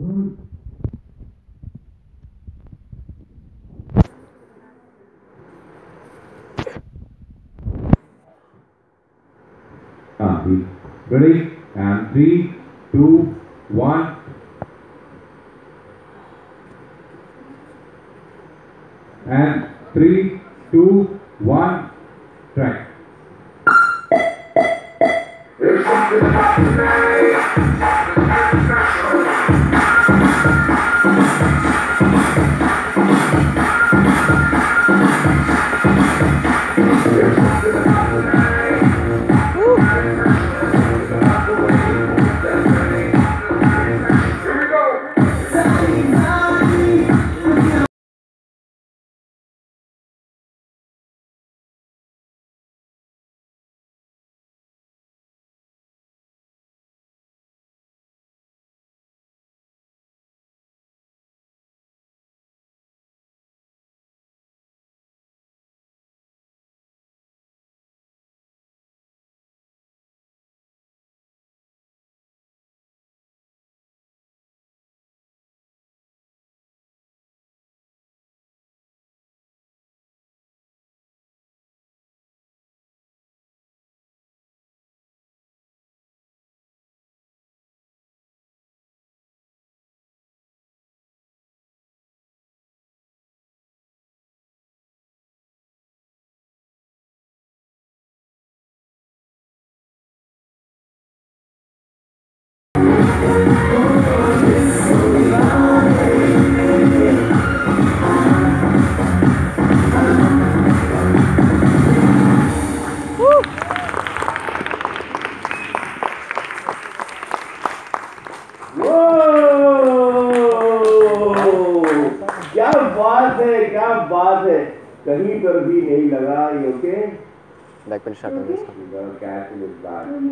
Ready? And 3, 2, 1. And 3, 2, 1. Track. क्या बात है, कहीं पर भी नहीं लगा। ओके, बैक पे स्टार्ट हो गया इसका।